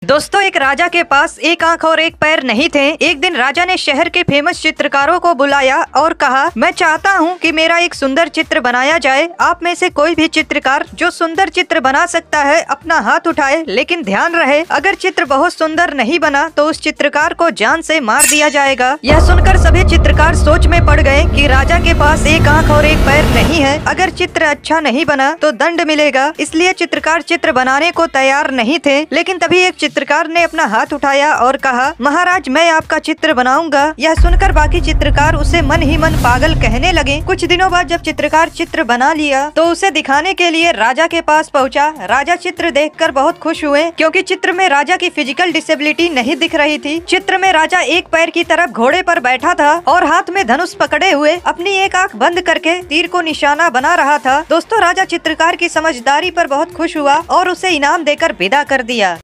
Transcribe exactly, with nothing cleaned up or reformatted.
दोस्तों, एक राजा के पास एक आंख और एक पैर नहीं थे। एक दिन राजा ने शहर के फेमस चित्रकारों को बुलाया और कहा, मैं चाहता हूँ कि मेरा एक सुंदर चित्र बनाया जाए। आप में से कोई भी चित्रकार जो सुंदर चित्र बना सकता है अपना हाथ उठाए, लेकिन ध्यान रहे अगर चित्र बहुत सुंदर नहीं बना तो उस चित्रकार को जान से मार दिया जाएगा। यह सुनकर सभी चित्रकार सोच में पड़ गए कि राजा के पास एक आंख और एक पैर नहीं है, अगर चित्र अच्छा नहीं बना तो दंड मिलेगा। इसलिए चित्रकार चित्र बनाने को तैयार नहीं थे। लेकिन तभी एक चित्रकार ने अपना हाथ उठाया और कहा, महाराज मैं आपका चित्र बनाऊंगा। यह सुनकर बाकी चित्रकार उसे मन ही मन पागल कहने लगे। कुछ दिनों बाद जब चित्रकार चित्र बना लिया तो उसे दिखाने के लिए राजा के पास पहुंचा। राजा चित्र देखकर बहुत खुश हुए क्योंकि चित्र में राजा की फिजिकल डिसेबिलिटी नहीं दिख रही थी। चित्र में राजा एक पैर की तरफ घोड़े पर बैठा था और हाथ में धनुष पकड़े हुए अपनी एक आंख बंद करके तीर को निशाना बना रहा था। दोस्तों, राजा चित्रकार की समझदारी पर बहुत खुश हुआ और उसे इनाम देकर विदा कर दिया।